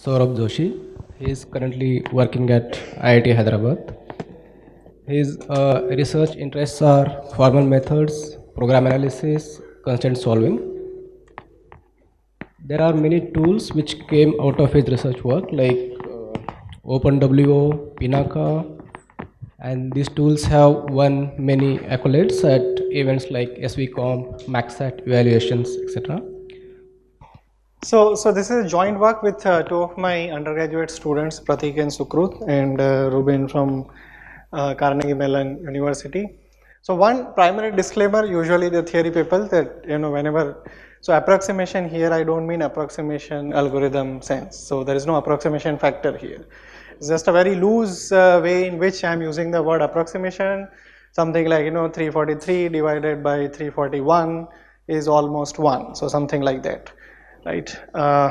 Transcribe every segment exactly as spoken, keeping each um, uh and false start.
Saurabh Joshi. He is currently working at I I T Hyderabad. His uh, research interests are formal methods, program analysis, constraint solving. There are many tools which came out of his research work like uh, OpenWO, Pinaka, and these tools have won many accolades at events like SVComp, MaxSat evaluations, et cetera. So, so this is a joint work with uh, two of my undergraduate students, Pratik and Sukrut, and uh, Ruben from uh, Carnegie Mellon University. So one primary disclaimer, usually the theory people that, you know, whenever, so approximation here, I don't mean approximation algorithm sense. So there is no approximation factor here. It's just a very loose uh, way in which I'm using the word approximation. Something like, you know, three forty-three divided by three forty-one is almost one. So something like that. Right. Uh,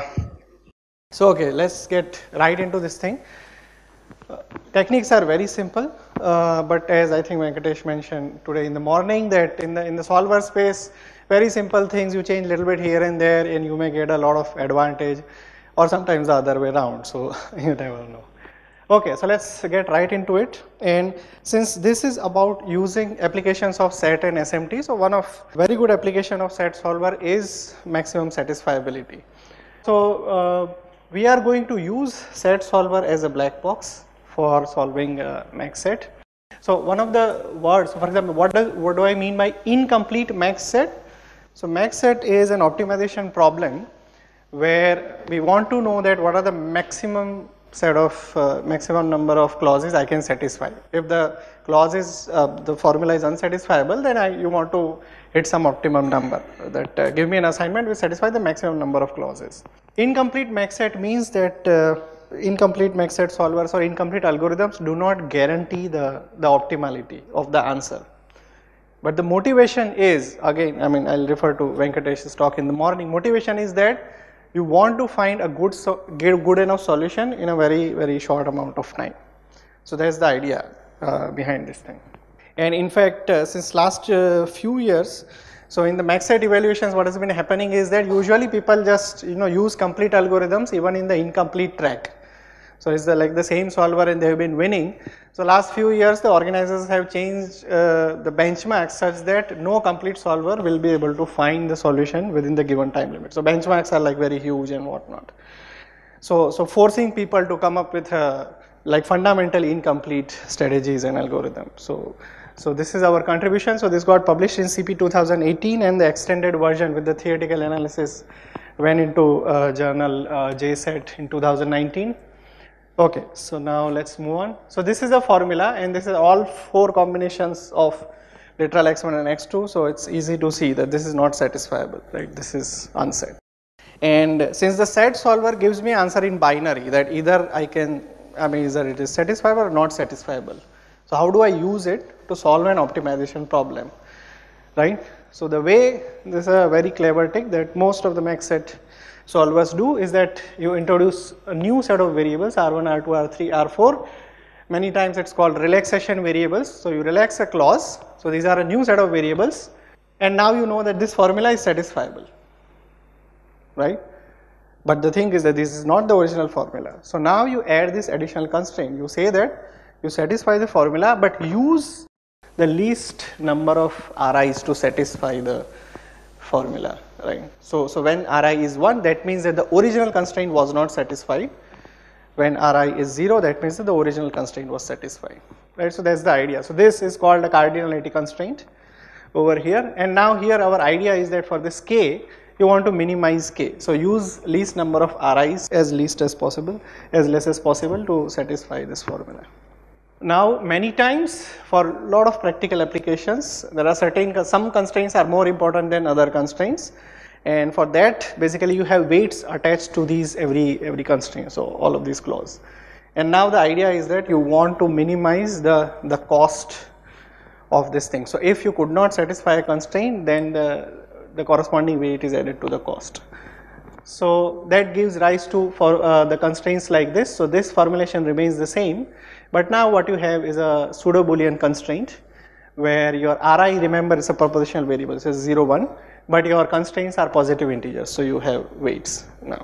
so, okay, let's get right into this thing. Uh, techniques are very simple, uh, but as I think Venkatesh mentioned today in the morning, that in the in the solver space, very simple things you change a little bit here and there, and you may get a lot of advantage, or sometimes the other way around. So you never know. Okay, so let's get right into it. And since this is about using applications of SAT and S M T, so one of very good application of SAT solver is maximum satisfiability. So uh, we are going to use SAT solver as a black box for solving uh, MaxSat. So one of the words, for example, what does what do I mean by incomplete MaxSat? So MaxSat is an optimization problem where we want to know that what are the maximum set of uh, maximum number of clauses I can satisfy. If the clause is, uh, the formula is unsatisfiable, then I, you want to hit some optimum number that uh, give me an assignment which satisfy the maximum number of clauses. Incomplete MaxSat means that uh, incomplete MaxSat solvers or incomplete algorithms do not guarantee the, the optimality of the answer. But the motivation is, again, I mean, I'll refer to Venkatesh's talk in the morning, motivation is that you want to find a good, so, good enough solution in a very, very short amount of time. So that's the idea uh, behind this thing. And in fact, uh, since last uh, few years, so in the MaxSat evaluations, what has been happening is that usually people just, you know, use complete algorithms even in the incomplete track. So it's the, like the same solver and they have been winning. So last few years the organizers have changed uh, the benchmarks such that no complete solver will be able to find the solution within the given time limit. So benchmarks are like very huge and whatnot. So, so forcing people to come up with uh, like fundamentally incomplete strategies and algorithms. So, so this is our contribution. So this got published in C P two thousand eighteen and the extended version with the theoretical analysis went into uh, journal uh, J SAT in two thousand nineteen. Okay, so now let's move on. So this is a formula and this is all four combinations of literal x one and x two. So it's easy to see that this is not satisfiable, right? This is unset. And since the SAT solver gives me answer in binary, that either I can, I mean either it is satisfiable or not satisfiable. So how do I use it to solve an optimization problem, right? So the way, this is a very clever trick that most of the MaxSat solvers do is that you introduce a new set of variables R one, R two, R three, R four. Many times it's called relaxation variables. So you relax a clause. So these are a new set of variables and now you know that this formula is satisfiable, right? But the thing is that this is not the original formula. So now you add this additional constraint. You say that you satisfy the formula but use the least number of R Is to satisfy the formula, right? So, so when R I is one, that means that the original constraint was not satisfied. When R I is zero, that means that the original constraint was satisfied, right? So that's the idea. So this is called a cardinality constraint over here. And now here our idea is that for this K, you want to minimize K. So use least number of R Is as least as possible, as less as possible to satisfy this formula. Now many times for a lot of practical applications, there are certain, some constraints are more important than other constraints. And for that, basically you have weights attached to these every, every constraint, so all of these clauses. And now the idea is that you want to minimize the, the cost of this thing. So if you could not satisfy a constraint, then the, the corresponding weight is added to the cost. So that gives rise to for uh, the constraints like this. So this formulation remains the same, but now what you have is a pseudo Boolean constraint where your Ri, remember, is a propositional variable, so zero, one, but your constraints are positive integers, so you have weights now.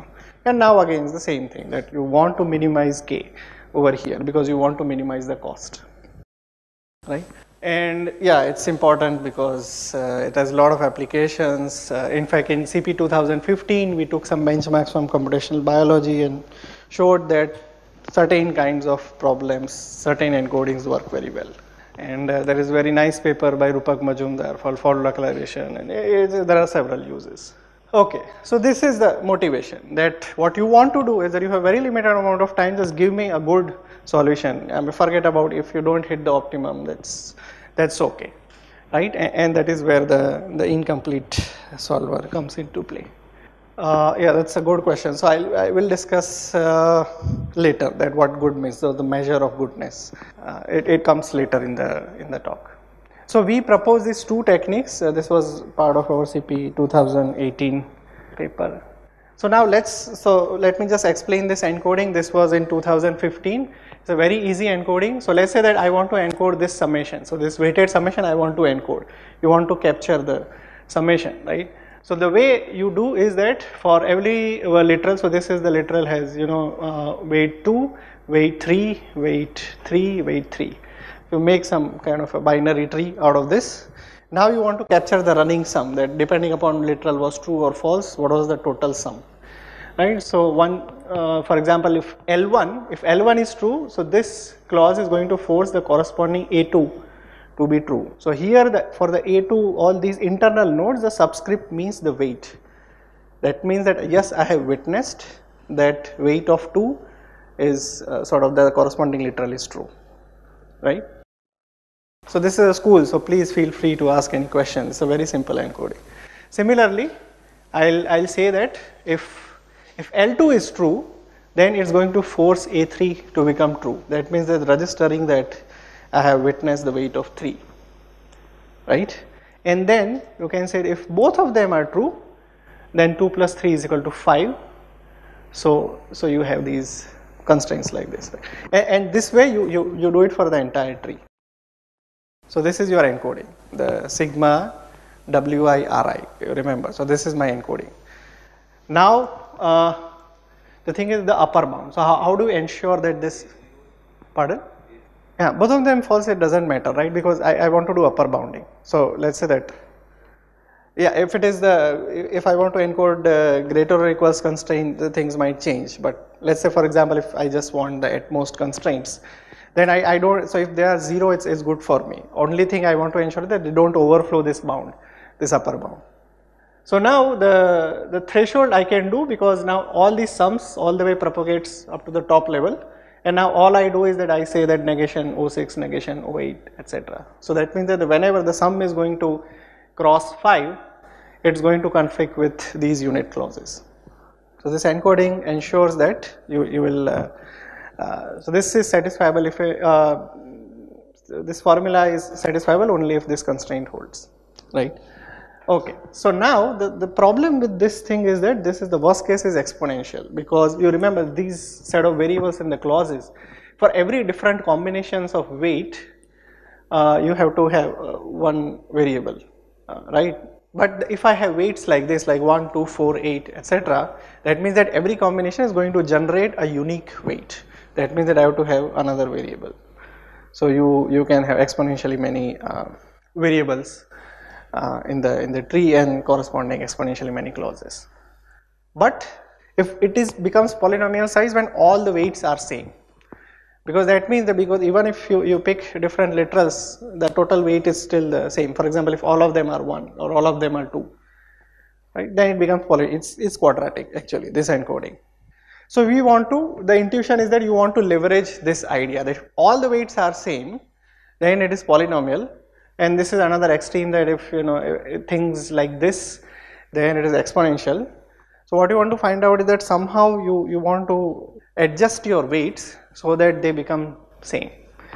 And now again it's the same thing, that you want to minimize k over here because you want to minimize the cost, right? And yeah, it's important because uh, it has a lot of applications. Uh, in fact, in C P two thousand fifteen, we took some benchmarks from computational biology and showed that certain kinds of problems, certain encodings work very well. And uh, there is a very nice paper by Rupak Majumdar for fault localization, and it, it, there are several uses. Okay, so this is the motivation, that what you want to do is that you have very limited amount of time, just give me a good solution. I mean, forget about if you don't hit the optimum, that's that's okay, right? And, and that is where the, the incomplete solver comes into play. Uh, yeah, that's a good question. So I'll, I will discuss uh, later that what good means, so the measure of goodness. Uh, it, it comes later in the in the talk. So we propose these two techniques. Uh, this was part of our C P two thousand eighteen paper. So now let's, so let me just explain this encoding. This was in two thousand fifteen. It's a very easy encoding. So let's say that I want to encode this summation. So this weighted summation I want to encode. You want to capture the summation, right? So the way you do is that for every uh, literal, so this is the literal has, you know, uh, weight two, weight three, weight three, weight three. You make some kind of a binary tree out of this. Now you want to capture the running sum, that depending upon literal was true or false, what was the total sum, right? So one, uh, for example, if L one, if L one is true, so this clause is going to force the corresponding A two to be true. So here the, for the A two, all these internal nodes, the subscript means the weight. That means that yes, I have witnessed that weight of two is uh, sort of the corresponding literal is true, right? So this is a school, so please feel free to ask any questions. It's a very simple encoding. Similarly, I'll, I'll say that if, if L two is true, then it's going to force A three to become true. That means that registering that I have witnessed the weight of three, right? And then you can say if both of them are true, then two plus three is equal to five. So, so you have these constraints like this. And, and this way you, you, you do it for the entire tree. So this is your encoding, the sigma W I R I, you remember. So this is my encoding. Now uh, the thing is the upper bound. So how, how do you ensure that this, pardon? Yeah, both of them false, it doesn't matter, right? Because I, I want to do upper bounding. So let's say that, yeah, if it is the, if I want to encode uh, greater or equals constraint, the things might change. But let's say, for example, if I just want the at most constraints, then I, I don't, so if they are zero, it's, it's good for me. Only thing I want to ensure that they don't overflow this bound, this upper bound. So now the, the threshold I can do, because now all these sums all the way propagates up to the top level. And now all I do is that I say that negation O six, negation O eight, et cetera. So that means that whenever the sum is going to cross five, it's going to conflict with these unit clauses. So this encoding ensures that you, you will, uh, uh, so this is satisfiable if, a, uh, this formula is satisfiable only if this constraint holds, right? Okay, so now the, the problem with this thing is that this is the worst case is exponential, because you remember these set of variables in the clauses, for every different combinations of weight, uh, you have to have uh, one variable, uh, right? But if I have weights like this, like one, two, four, eight, et cetera, that means that every combination is going to generate a unique weight. That means that I have to have another variable. So you, you can have exponentially many uh, variables uh, in the in the tree and corresponding exponentially many clauses. But if it is becomes polynomial size when all the weights are same, because that means that because even if you, you pick different literals, the total weight is still the same. For example, if all of them are one or all of them are two, right, then it becomes poly, it's, it's quadratic actually, this encoding. So we want to, the intuition is that you want to leverage this idea that if all the weights are same, then it is polynomial. And this is another extreme, that if you know things like this, then it is exponential. So what you want to find out is that somehow you, you want to adjust your weights so that they become same.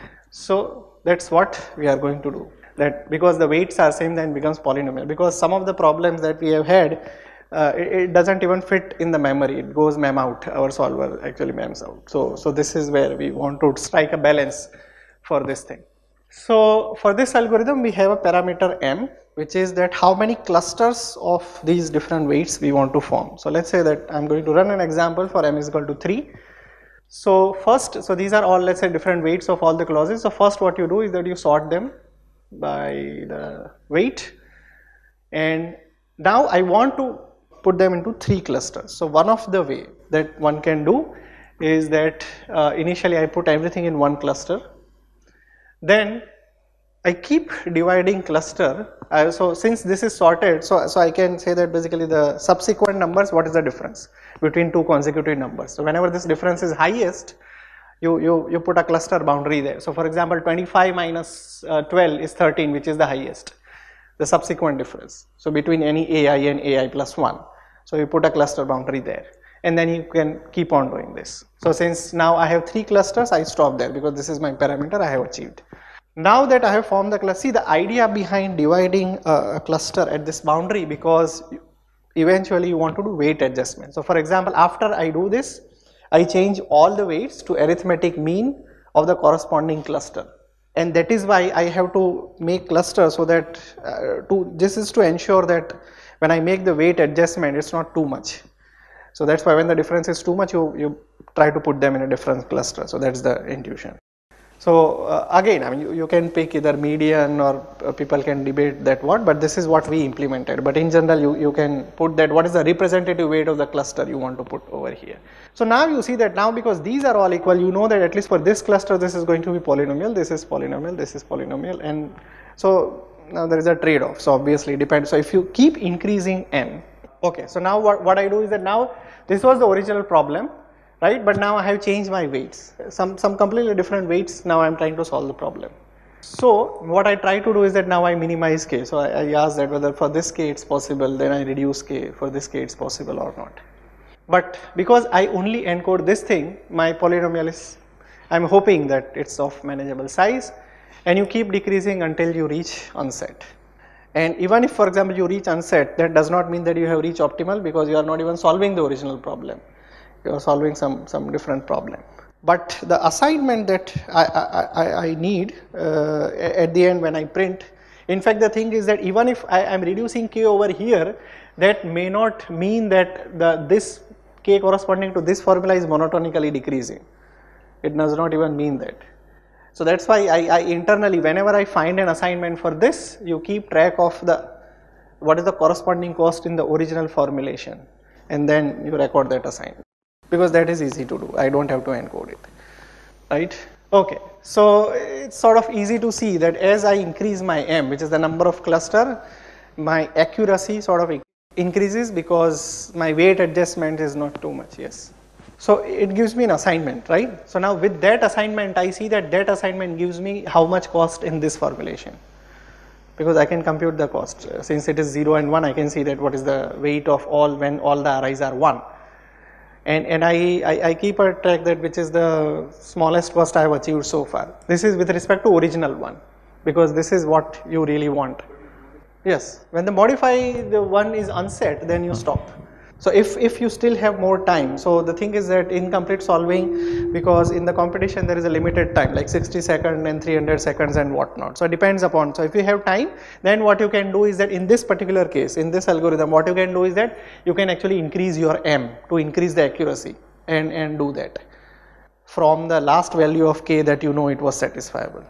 So that's what we are going to do, that because the weights are same, then it becomes polynomial. Because some of the problems that we have had, uh, it, it doesn't even fit in the memory, it goes mem out, our solver actually mems out. So, so this is where we want to strike a balance for this thing. So for this algorithm we have a parameter m, which is that how many clusters of these different weights we want to form. So let's say that I'm going to run an example for m is equal to three. So first, so these are all, let's say, different weights of all the clauses. So first what you do is that you sort them by the weight, and now I want to put them into three clusters. So one of the way that one can do is that uh, initially I put everything in one cluster, then I keep dividing cluster. Uh, so since this is sorted, so, so I can say that basically the subsequent numbers, what is the difference between two consecutive numbers. So whenever this difference is highest, you, you, you put a cluster boundary there. So for example, twenty-five minus uh, twelve is thirteen, which is the highest, the subsequent difference. So between any A I and A I plus one. So you put a cluster boundary there, and then you can keep on doing this. So since now I have three clusters, I stop there because this is my parameter I have achieved. Now that I have formed the cluster, see the idea behind dividing a, a cluster at this boundary, because eventually you want to do weight adjustment. So for example, after I do this, I change all the weights to arithmetic mean of the corresponding cluster, and that is why I have to make cluster, so that uh, to this is to ensure that when I make the weight adjustment, it's not too much. So that's why when the difference is too much, you, you try to put them in a different cluster. So that's the intuition. So uh, again, I mean, you, you can pick either median, or uh, people can debate that what, but this is what we implemented. But in general, you, you can put that what is the representative weight of the cluster you want to put over here. So now you see that now because these are all equal, you know that at least for this cluster, this is going to be polynomial, this is polynomial, this is polynomial, and so now there is a trade-off. So obviously it depends. So if you keep increasing m, okay, so now what, what I do is that now this was the original problem, right? But now I have changed my weights, some, some completely different weights. Now I am trying to solve the problem. So what I try to do is that now I minimize k. So I, I ask that whether for this k it's possible, then I reduce k, for this k it's possible or not. But because I only encode this thing, my polynomial is, I am hoping that it's of manageable size, and you keep decreasing until you reach unset. And even if, for example, you reach unset, that does not mean that you have reached optimal, because you are not even solving the original problem. You are solving some, some different problem. But the assignment that I, I, I, I need uh, at the end when I print, in fact the thing is that even if I am reducing k over here, that may not mean that the this k corresponding to this formula is monotonically decreasing. It does not even mean that. So that's why I, I internally, whenever I find an assignment for this, you keep track of the what is the corresponding cost in the original formulation, and then you record that assignment, because that is easy to do. I don't have to encode it, right? Okay, so it's sort of easy to see that as I increase my m, which is the number of cluster, my accuracy sort of increases because my weight adjustment is not too much. Yes. So it gives me an assignment, right? So now with that assignment, I see that that assignment gives me how much cost in this formulation, because I can compute the cost. Since it is zero and one, I can see that what is the weight of all when all the arrays are one. And, and I, I, I keep a track that which is the smallest cost I have achieved so far. This is with respect to original one, because this is what you really want. Yes, when the modify the one is unset, then you stop. So if, if you still have more time, so the thing is that in complete solving, because in the competition there is a limited time like sixty seconds and three hundred seconds and whatnot. So it depends upon, so if you have time, then what you can do is that in this particular case, in this algorithm, what you can do is that you can actually increase your m to increase the accuracy and, and do that from the last value of k that you know it was satisfiable.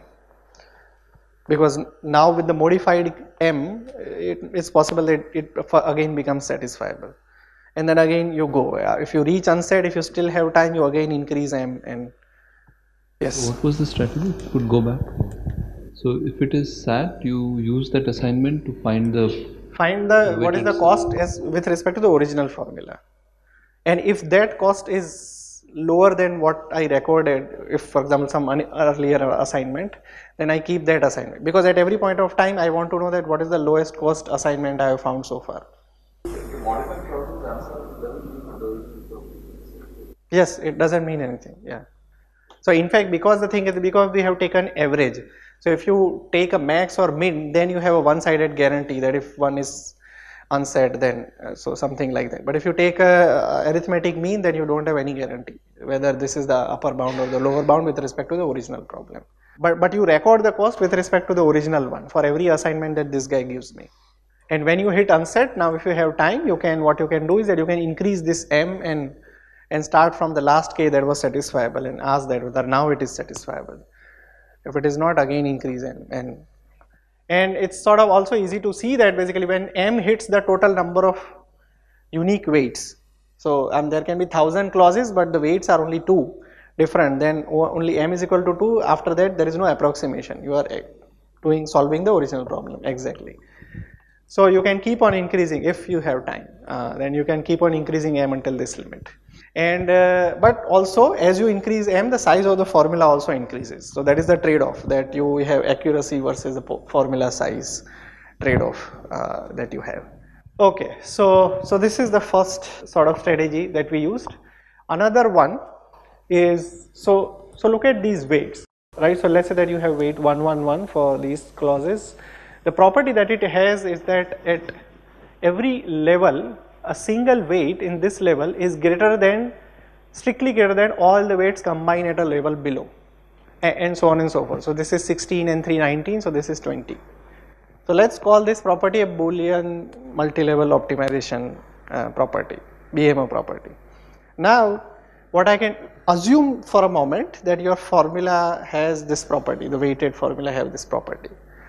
Because now with the modified m, it, it's possible that it again becomes satisfiable. And then again you go, if you reach unset, if you still have time, you again increase m, and yes. What was the strategy? If you could go back. So if it is sat, you use that assignment to find the find the what is the cost as with respect to the original formula, and if that cost is lower than what I recorded, if for example some earlier assignment, then I keep that assignment, because at every point of time I want to know that what is the lowest cost assignment I have found so far. Yes, it doesn't mean anything. Yeah. So in fact, because the thing is, because we have taken average, so if you take a max or min, then you have a one-sided guarantee that if one is unset, then uh, so something like that. But if you take a, a arithmetic mean, then you don't have any guarantee whether this is the upper bound or the lower bound with respect to the original problem. but, but you record the cost with respect to the original one for every assignment that this guy gives me. And when you hit unset, now if you have time, you can, what you can do is that you can increase this m and and start from the last k that was satisfiable and ask that whether now it is satisfiable. If it is not, again increase n. And, and it's sort of also easy to see that basically when m hits the total number of unique weights, so um, there can be thousand clauses but the weights are only two different, then only m is equal to two, after that there is no approximation, you are doing solving the original problem exactly. So you can keep on increasing if you have time, uh, then you can keep on increasing m until this limit. And uh, but also as you increase m, the size of the formula also increases. So that is the trade-off, that you have accuracy versus the formula size trade-off uh, that you have. Okay, so so this is the first sort of strategy that we used. Another one is, so so look at these weights, right? So let's say that you have weight one one one for these clauses. The property that it has is that at every level, a single weight in this level is greater than, strictly greater than all the weights combined at a level below, and so on and so forth. So this is sixteen and three nineteen, so this is twenty. So let's call this property a Boolean multi-level optimization uh, property, B M O property. Now what I can assume for a moment that your formula has this property, the weighted formula have this property.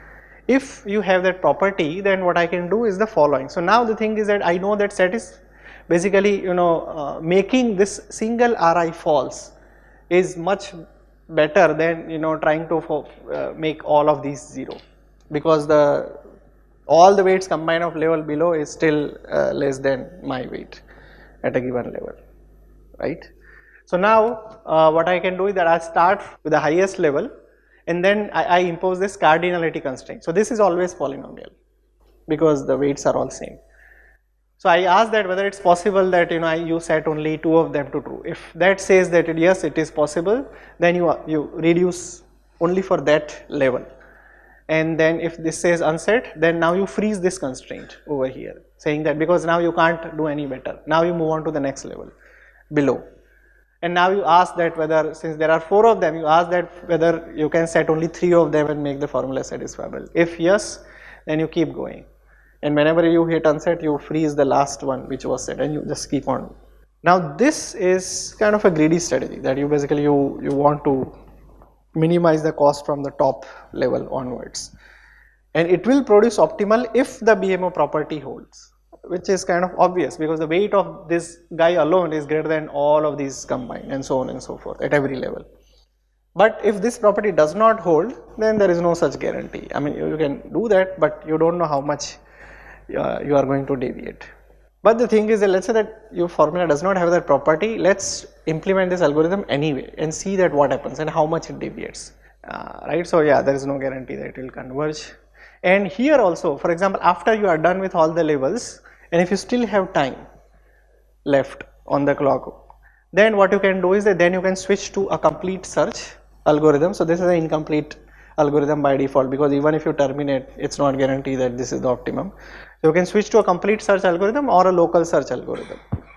If you have that property, then what I can do is the following. So now the thing is that I know that set is basically, you know, uh, making this single Ri false is much better than, you know, trying to uh, make all of these zero, because the all the weights combined of level below is still uh, less than my weight at a given level, right? So now uh, what I can do is that I start with the highest level, and then I, I impose this cardinality constraint. So this is always polynomial because the weights are all same. So I ask that whether it's possible that, you know, I you set only two of them to true. If that says that it, yes, it is possible, then you you reduce only for that level. And then if this says unset, then now you freeze this constraint over here, saying that because now you can't do any better. Now you move on to the next level below. And now you ask that whether, since there are four of them, you ask that whether you can set only three of them and make the formula satisfiable. If yes, then you keep going. And whenever you hit unset, you freeze the last one which was set, and you just keep on. Now this is kind of a greedy strategy, that you basically you, you want to minimize the cost from the top level onwards. And it will produce optimal if the B M O property holds, which is kind of obvious because the weight of this guy alone is greater than all of these combined, and so on and so forth at every level. But if this property does not hold, then there is no such guarantee. I mean, you, you can do that, but you don't know how much uh, you are going to deviate. But the thing is that let's say that your formula does not have that property, let's implement this algorithm anyway and see that what happens and how much it deviates, uh, right? So yeah, there is no guarantee that it will converge. And here also, for example, after you are done with all the levels, and if you still have time left on the clock, then what you can do is that then you can switch to a complete search algorithm. So this is an incomplete algorithm by default, because even if you terminate, it's not guaranteed that this is the optimum. So you can switch to a complete search algorithm or a local search algorithm.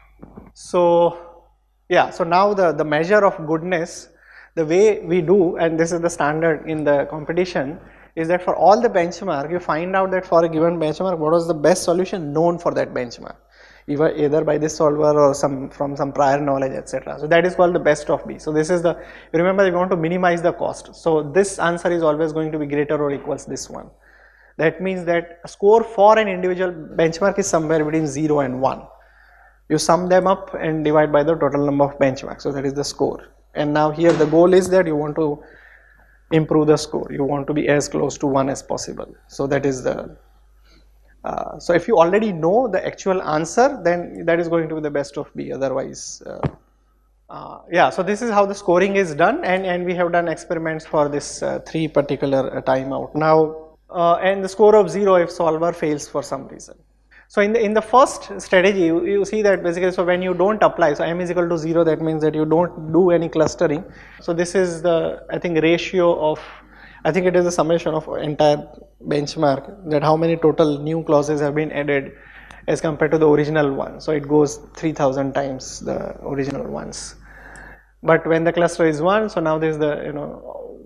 So yeah, so now the, the measure of goodness, the way we do, and this is the standard in the competition, is that for all the benchmark, you find out that for a given benchmark, what was the best solution known for that benchmark, either, either by this solver or some from some prior knowledge, et cetera. So that is called the best of B. So this is the, you remember, you want to minimize the cost. So this answer is always going to be greater or equals this one. That means that a score for an individual benchmark is somewhere between zero and one. You sum them up and divide by the total number of benchmarks. So that is the score. And now here the goal is that you want to improve the score. You want to be as close to one as possible. So that is the, uh, so if you already know the actual answer, then that is going to be the best of B. Otherwise, uh, uh, yeah, so this is how the scoring is done, and, and we have done experiments for this uh, three particular uh, timeout. Now, uh, and the score of zero if solver fails for some reason. So in the in the first strategy, you, you see that basically, so when you don't apply, so m is equal to zero, that means that you don't do any clustering. So this is the, I think, ratio of, I think it is the summation of entire benchmark, that how many total new clauses have been added as compared to the original one. So it goes three thousand times the original ones. But when the cluster is one, so now there is the, you know,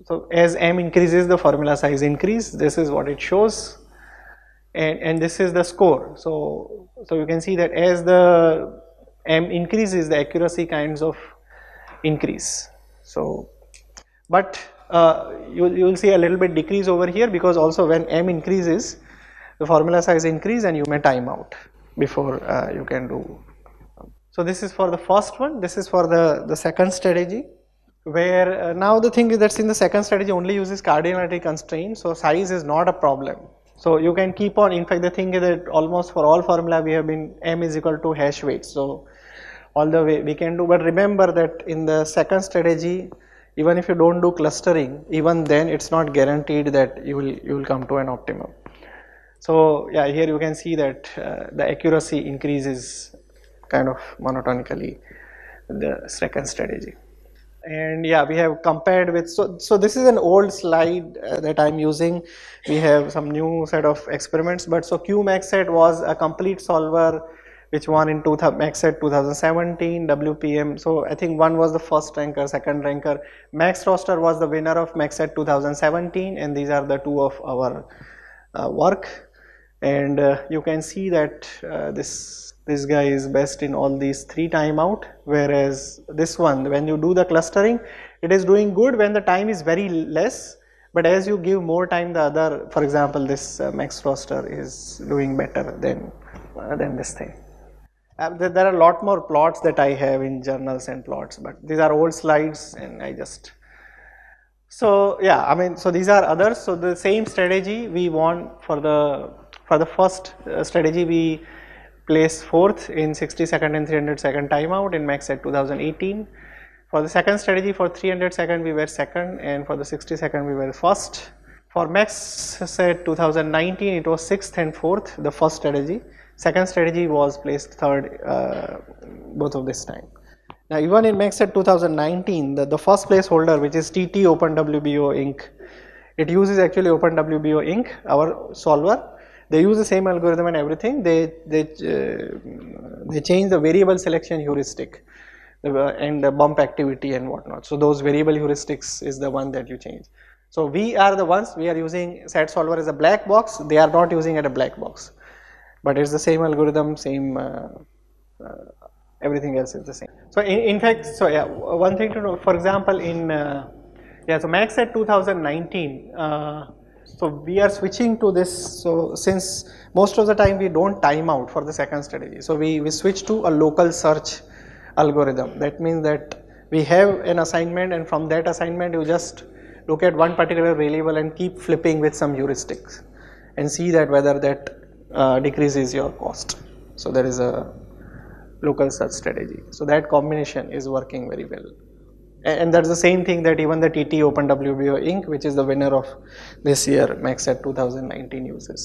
so as m increases, the formula size increase. This is what it shows, and and this is the score. So so you can see that as the m increases, the accuracy kinds of increase. So but uh, you you will see a little bit decrease over here, because also when m increases, the formula size increase and you may time out before uh, you can do. So this is for the first one. This is for the the second strategy, where uh, now the thing is that in the second strategy only uses cardinality constraint, so size is not a problem. So you can keep on, in fact the thing is that almost for all formula we have been m is equal to hash weight, so all the way we can do, but remember that in the second strategy, even if you don't do clustering, even then it's not guaranteed that you will you will come to an optimum. So yeah, here you can see that uh, the accuracy increases kind of monotonically the second strategy. And yeah, we have compared with, so so this is an old slide uh, that I'm using. We have some new set of experiments, but so QMaxSet was a complete solver which won in MaxSet two thousand seventeen, W P M. So I think one was the first ranker, second ranker. MaxRoster was the winner of MaxSet two thousand seventeen, and these are the two of our uh, work. And uh, you can see that uh, this this guy is best in all these three timeout, whereas this one, when you do the clustering, it is doing good when the time is very less, but as you give more time, the other, for example this uh, MaxRoster is doing better than uh, than this thing. Uh, there, there are a lot more plots that I have in journals and plots, but these are old slides and I just, so yeah, I mean, so these are others. So the same strategy we want for the for the first uh, strategy, we place fourth in sixty second and three hundred second timeout in MaxSet two thousand eighteen. For the second strategy, for three hundred second we were second, and for the sixty second we were first. For MaxSet two thousand nineteen, it was sixth and fourth, the first strategy. Second strategy was placed third uh, both of this time. Now even in MaxSet two thousand nineteen, the, the first place holder, which is T T OpenWBO Inc, it uses actually OpenWBO Inc, our solver. They use the same algorithm and everything. They they uh, they change the variable selection heuristic uh, and the bump activity and whatnot. So those variable heuristics is the one that you change. So we are the ones, we are using set solver as a black box. They are not using it a black box, but it's the same algorithm, same uh, uh, everything else is the same. So in, in fact, so yeah, one thing to know. For example, in uh, yeah, so MaxSet two thousand nineteen. Uh, So we are switching to this. So since most of the time we don't time out for the second strategy, so we, we switch to a local search algorithm. That means that we have an assignment, and from that assignment you just look at one particular variable and keep flipping with some heuristics and see that whether that uh, decreases your cost. So there is a local search strategy. So that combination is working very well. And that's the same thing that even the T T OpenWBO Inc, which is the winner of this year MaxSet two thousand nineteen, uses.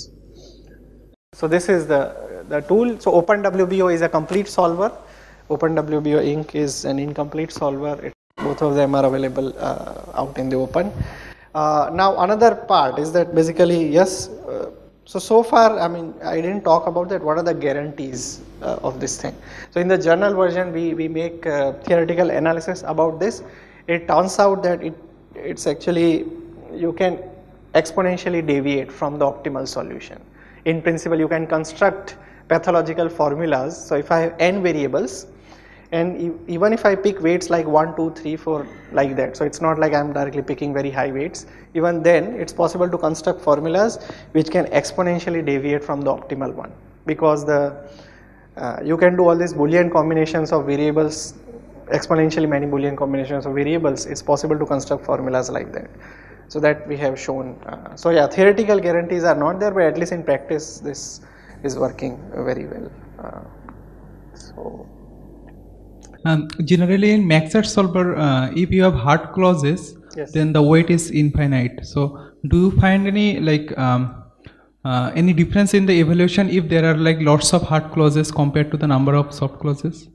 So this is the, the tool. So OpenWBO is a complete solver. OpenWBO Inc is an incomplete solver. It, both of them are available uh, out in the open. Uh, now another part is that basically, yes, uh, so so far, I mean, I didn't talk about that. What are the guarantees uh, of this thing? So in the journal version, we, we make uh, theoretical analysis about this. It turns out that it it's actually, you can exponentially deviate from the optimal solution. In principle, you can construct pathological formulas. So if I have n variables, and e even if I pick weights like one, two, three, four, like that, so it's not like I'm directly picking very high weights, even then it's possible to construct formulas which can exponentially deviate from the optimal one, because the uh, you can do all these Boolean combinations of variables, exponentially many Boolean combinations of variables. It's possible to construct formulas like that. So that we have shown. Uh, so yeah, theoretical guarantees are not there, but at least in practice this is working very well. Uh, so. Um, generally in MaxSet solver, uh, if you have hard clauses, yes, then the weight is infinite. So do you find any like um, uh, any difference in the evaluation if there are like lots of hard clauses compared to the number of soft clauses?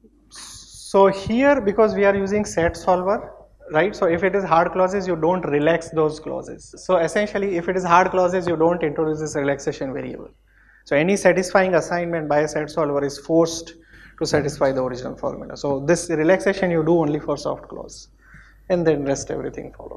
So here, because we are using set solver, right? So if it is hard clauses, you don't relax those clauses. So essentially, if it is hard clauses, you don't introduce this relaxation variable. So any satisfying assignment by a set solver is forced to satisfy the original formula. So this relaxation you do only for soft clause, and then rest everything follows.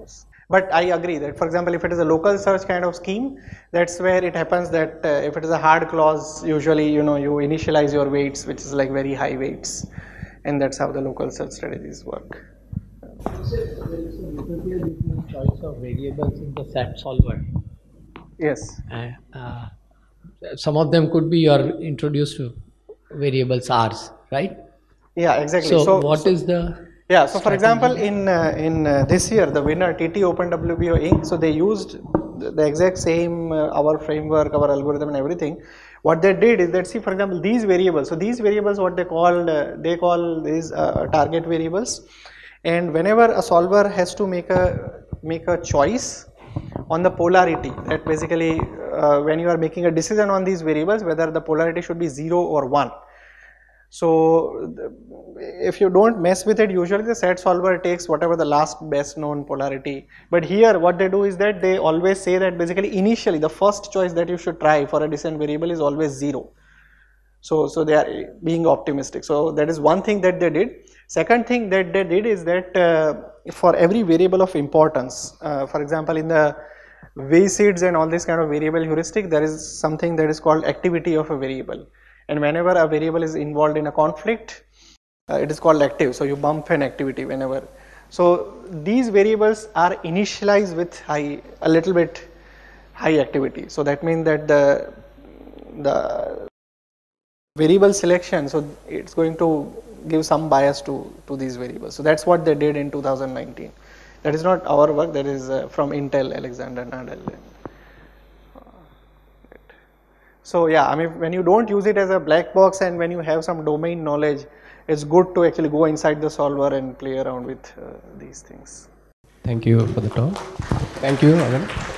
But I agree that, for example, if it is a local search kind of scheme, that's where it happens that uh, if it is a hard clause, usually, you know, you initialize your weights, which is like very high weights, and that's how the local search strategies work. There is a utility between choice of variables in the S A T solver. Yes. Uh, uh, some of them could be your introduced variables R's, right? Yeah, exactly. So, So, what so, is the yeah, so for example, in uh, in uh, this year, the winner T T OpenWBO Incorporated, so they used the, the exact same uh, our framework, our algorithm, and everything. What they did is that, see, for example, these variables. So these variables, what they called, uh, they call these uh, target variables, and whenever a solver has to make a make a choice on the polarity, that basically uh, when you are making a decision on these variables, whether the polarity should be zero or one. So if you don't mess with it, usually the S A T solver takes whatever the last best known polarity. But here what they do is that they always say that basically initially the first choice that you should try for a decision variable is always zero. So, so they are being optimistic. So that is one thing that they did. Second thing that they did is that uh, for every variable of importance, uh, for example, in the V SEEDS and all this kind of variable heuristic, there is something that is called activity of a variable. And whenever a variable is involved in a conflict, uh, it is called active. So you bump an activity whenever. So these variables are initialized with high, a little bit high activity. So that means that the the variable selection, so it's going to give some bias to to these variables. So that's what they did in two thousand nineteen. That is not our work. That is uh, from Intel, Alexander Nadel. So yeah, I mean, when you don't use it as a black box and when you have some domain knowledge, it's good to actually go inside the solver and play around with uh, these things. Thank you for the talk. Thank you, Alan.